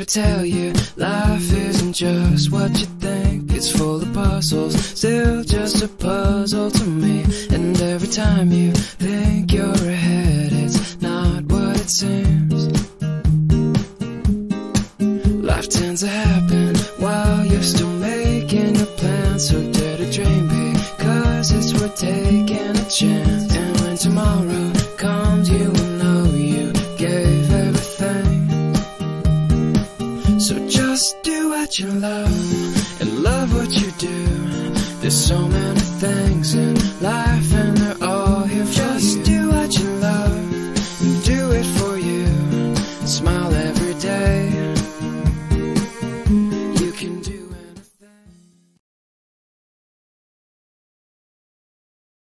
tell you, life isn't just what you think. It's full of puzzles, still just a puzzle to me. And every time you think you're ahead, it's not what it seems. Life tends to happen while you're still making your plans. So dare to dream, because it's worth taking a chance. And when tomorrow comes, you will know you gave everything. So just do what you love and love what you do. There's so many things in life and they're all here for you. Just do what you love and do it for you. Smile every day.